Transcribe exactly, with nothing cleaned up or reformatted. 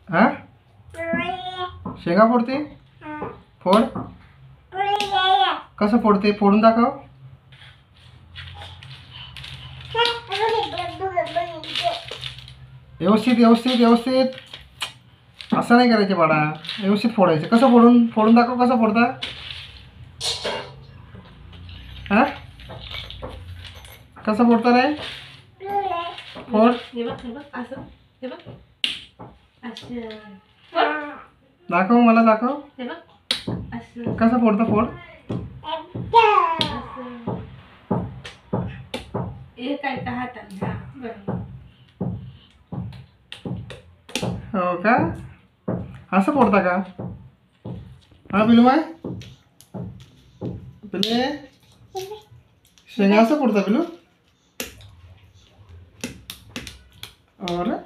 हा शेंगा फोडते फोड कसं फोडते फोडून दाखव व्यवस्थित व्यवस्थित व्यवस्थित असं नाही करायचे बाळा व्यवस्थित फोडायचं कसं फोडून फोडून दाखव कसं फोडता हा कसं फोडता रे फोड दाखव मला दाखव कसं फोडता फोड हो का असं फोडता का हा पिलू माय पिले शेंगा असं फोडता पिलू और